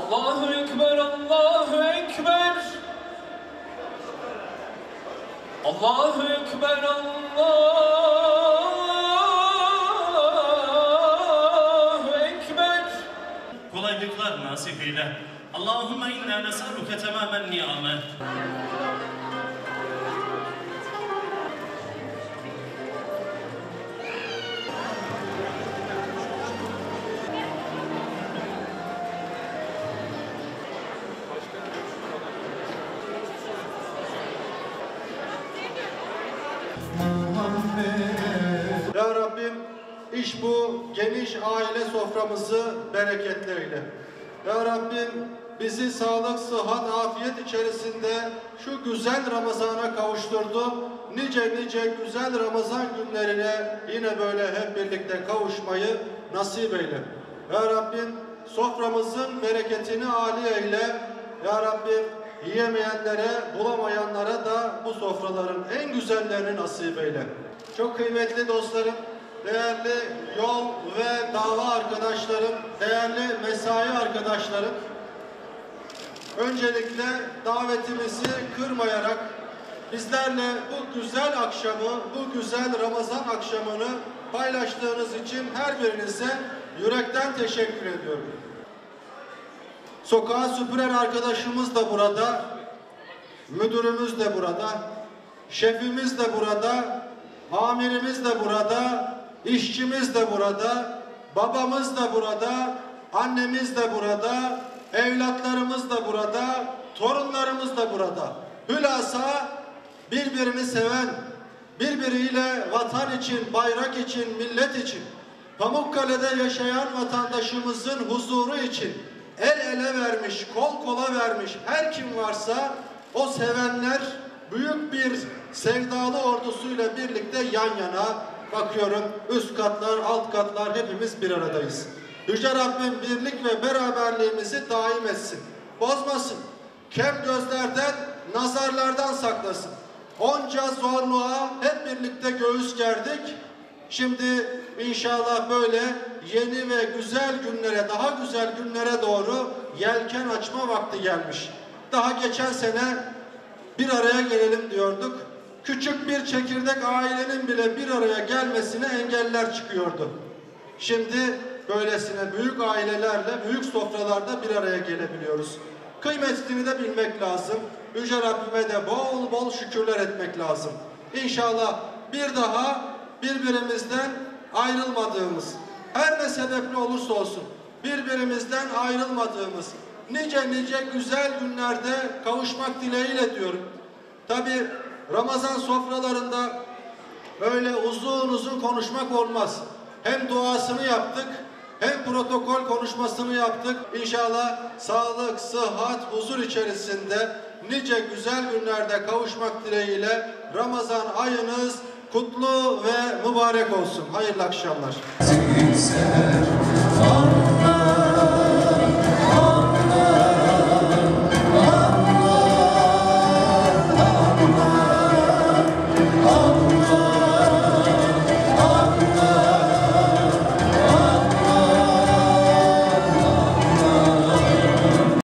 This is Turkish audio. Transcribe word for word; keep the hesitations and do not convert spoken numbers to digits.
Allahu Ekber, Allahu Ekber. Allahu Ekber, Allahu Ekber. Kolaylıklar nasip eyle. Allahümme inna nes'aluke temamen ni'ame. Ya Rabbim, iş bu geniş aile soframızı bereketli eyle. Ya Rabbim, bizi sağlık, sıhhat, afiyet içerisinde şu güzel Ramazan'a kavuşturdu. Nice nice güzel Ramazan günlerine yine böyle hep birlikte kavuşmayı nasip eyle. Ya Rabbim, soframızın bereketini âli eyle. Ya Rabbim, yiyemeyenlere, bulamayanlara da bu sofraların en güzellerini nasip eyle. Çok kıymetli dostlarım, değerli yol ve dava arkadaşlarım, değerli mesai arkadaşlarım, öncelikle davetimizi kırmayarak bizlerle bu güzel akşamı, bu güzel Ramazan akşamını paylaştığınız için her birinize yürekten teşekkür ediyorum. Sokağa süpüren arkadaşımız da burada, müdürümüz de burada, şefimiz de burada, amirimiz de burada, işçimiz de burada, babamız da burada, annemiz de burada, evlatlarımız da burada, torunlarımız da burada. Hülasa birbirini seven, birbiriyle vatan için, bayrak için, millet için, Pamukkale'de yaşayan vatandaşımızın huzuru için el ele vermiş, kol kola vermiş her kim varsa o sevenler büyük bir sevdalı ordusuyla birlikte yan yana bakıyorum. Üst katlar, alt katlar hepimiz bir aradayız. Yüce Rabbim birlik ve beraberliğimizi daim etsin. Bozmasın. Kem gözlerden, nazarlardan saklasın. Onca zorluğa hep birlikte göğüs gerdik. Şimdi inşallah böyle yeni ve güzel günlere, daha güzel günlere doğru yelken açma vakti gelmiş. Daha geçen sene bir araya gelelim diyorduk. Küçük bir çekirdek ailenin bile bir araya gelmesine engeller çıkıyordu. Şimdi böylesine büyük ailelerle, büyük sofralarda bir araya gelebiliyoruz. Kıymetini de bilmek lazım. Yüce Rabbime de bol bol şükürler etmek lazım. İnşallah bir daha birbirimizden ayrılmadığımız, her ne sebeple olursa olsun birbirimizden ayrılmadığımız nice nice güzel günlerde kavuşmak dileğiyle diyorum. Tabi Ramazan sofralarında böyle uzun uzun konuşmak olmaz. Hem duasını yaptık, hem protokol konuşmasını yaptık. İnşallah sağlık, sıhhat, huzur içerisinde nice güzel günlerde kavuşmak dileğiyle Ramazan ayınız kutlu ve mübarek olsun. Hayırlı akşamlar.